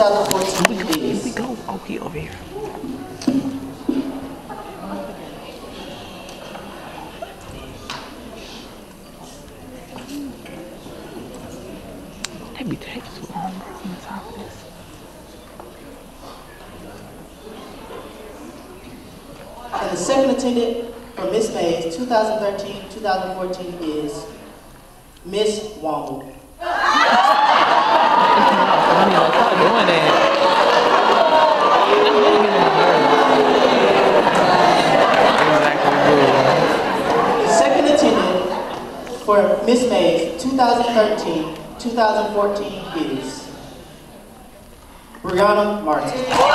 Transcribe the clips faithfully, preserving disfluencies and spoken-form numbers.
twenty fourteen Here is we go. Oh, he over here. That be taking too long, bro, on the top of this. and the second attendant for Miss Mays twenty thirteen twenty fourteen is Miss Wong. Funny, like, stop doing that. That's really getting on my nerves. Exactly. The second attendant for Miss Mays twenty thirteen twenty fourteen is Brianna Martin.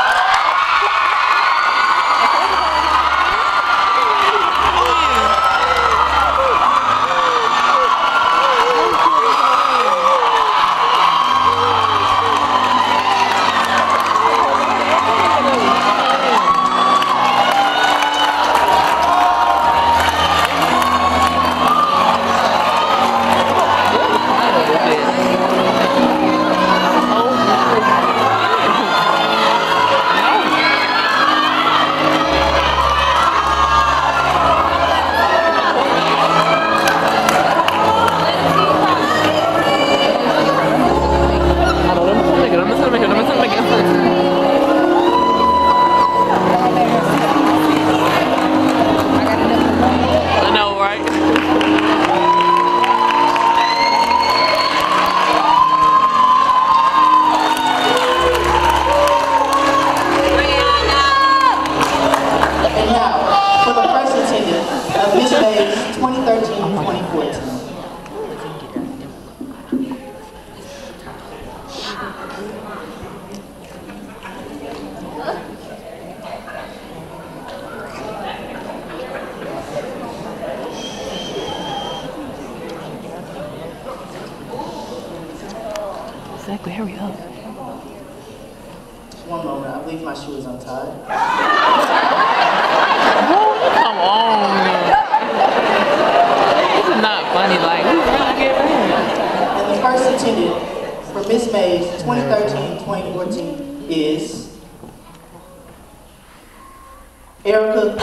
Exactly, hurry up. One moment, I believe my shoe is untied. Oh, come on. This is not funny, like, we really get mad. And the first attendant for Miss Mays twenty thirteen twenty fourteen is Erica P.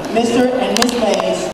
Mister and Miss Mays.